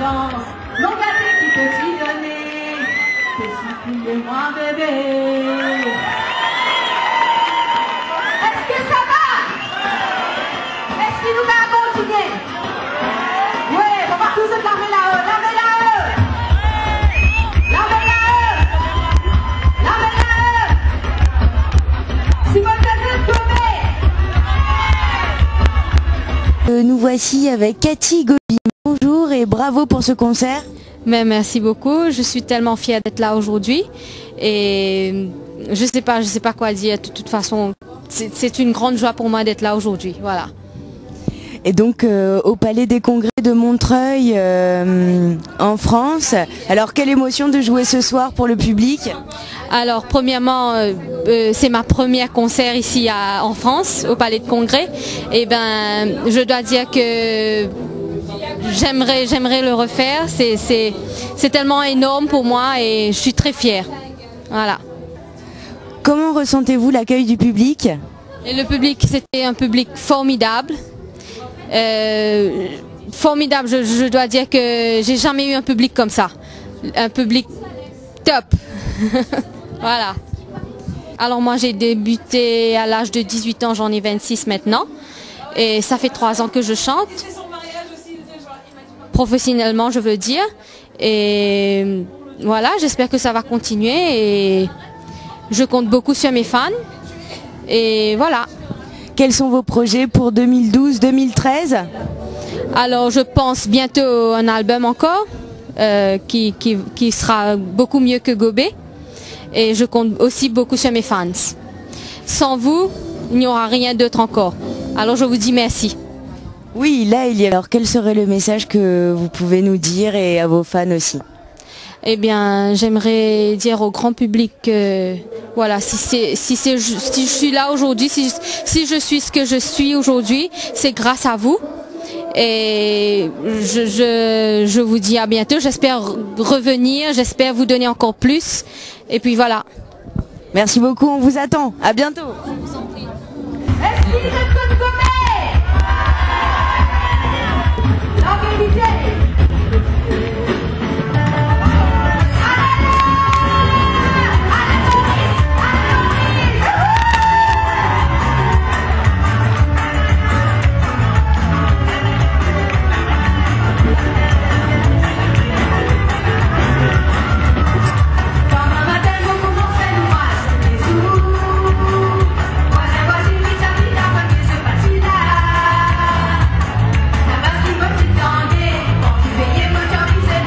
silence. Non, regardez qui peut t'y donner. Petit plus de moi, bébé. Est-ce que ça va? Est-ce qu'il nous va continuer? Oui, on va tous se laver là-haut, laver là-haut. Laver là-haut. Laver là-haut. Si vous êtes tombé. Nous voici avec Cathy Gobi. Bonjour et bravo pour ce concert. Mais merci beaucoup, je suis tellement fière d'être là aujourd'hui et je sais pas quoi dire. De toute façon, c'est une grande joie pour moi d'être là aujourd'hui. Voilà. Et donc au Palais des Congrès de Montreuil en France. Alors quelle émotion de jouer ce soir pour le public? Alors premièrement, c'est ma première concert ici en France, au Palais de Congrès. Et ben, je dois dire que j'aimerais le refaire. C'est tellement énorme pour moi et je suis très fière. Voilà. Comment ressentez-vous l'accueil du public? Et le public, c'était un public formidable. Formidable, je dois dire que j'ai jamais eu un public comme ça. Un public top. Voilà. Alors moi j'ai débuté à l'âge de 18 ans, j'en ai 26 maintenant. Et ça fait 3 ans que je chante. Professionnellement, je veux dire. Et voilà, j'espère que ça va continuer. Et je compte beaucoup sur mes fans. Et voilà. Quels sont vos projets pour 2012-2013? Alors je pense bientôt un album encore qui sera beaucoup mieux que Gobé. Et je compte aussi beaucoup sur mes fans. Sans vous, il n'y aura rien d'autre encore. Alors je vous dis merci. Oui, là il y a. Alors quel serait le message que vous pouvez nous dire et à vos fans aussi? Eh bien, j'aimerais dire au grand public que voilà, si je suis là aujourd'hui, si je suis ce que je suis aujourd'hui, c'est grâce à vous. Et je vous dis à bientôt. J'espère revenir, j'espère vous donner encore plus. Et puis voilà. Merci beaucoup, on vous attend. À bientôt. Est-ce qu'il est comme la vérité? Voici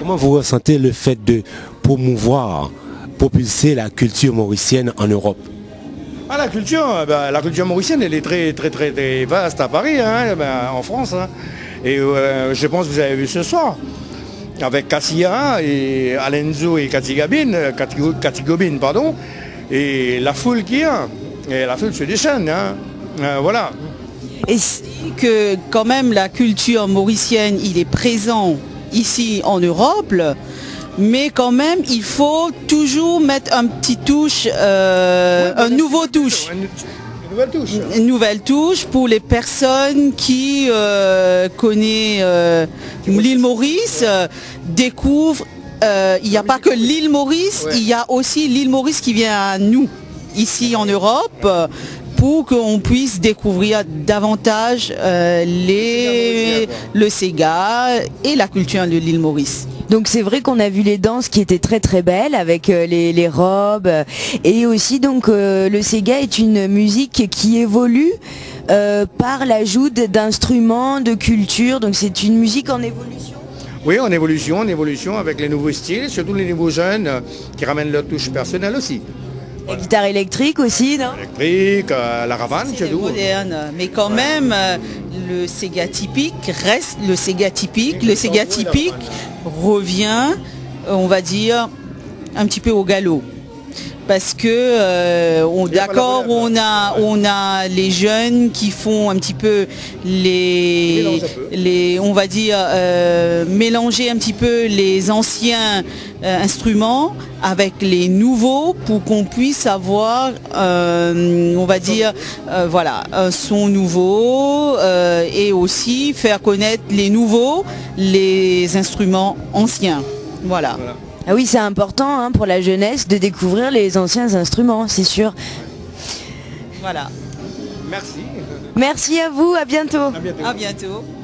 Comment vous ressentez le fait de promouvoir, propulser la culture mauricienne en Europe? La culture mauricienne, elle est très vaste à Paris, hein, en France. Hein. Et je pense que vous avez vu ce soir, avec Cassia et Alenzo et Katigobin, pardon, et la foule qu'il y a. Et la foule se déchaîne, hein. Voilà. Et que quand même la culture mauricienne, il est présent ici en Europe, mais quand même il faut toujours mettre un petit touche, une nouvelle touche pour les personnes qui connaissent l'île Maurice, découvrent. Il n'y a pas que l'île Maurice, il y a aussi l'île Maurice qui vient à nous, ici en Europe, pour qu'on puisse découvrir davantage le Sega et la culture de l'île Maurice. Donc c'est vrai qu'on a vu les danses qui étaient très belles avec les robes et aussi donc le Sega est une musique qui évolue par l'ajout d'instruments, de culture, donc c'est une musique en évolution. Oui, en évolution avec les nouveaux styles, surtout les nouveaux jeunes qui ramènent leur touche personnelle aussi. La guitare électrique aussi, non? Électrique, la ravane, c'est tout. Moderne, mais quand même, le Sega typique reste le Sega typique. Le Sega typique revient, on va dire, un petit peu au galop. Parce que, d'accord, on a les jeunes qui font un petit peu on va dire, mélanger un petit peu les anciens instruments avec les nouveaux pour qu'on puisse avoir, on va dire, voilà, un son nouveau et aussi faire connaître les instruments anciens. Voilà. Ah oui, c'est important hein, pour la jeunesse de découvrir les anciens instruments, c'est sûr. Voilà. Merci. Merci à vous, à bientôt. À bientôt.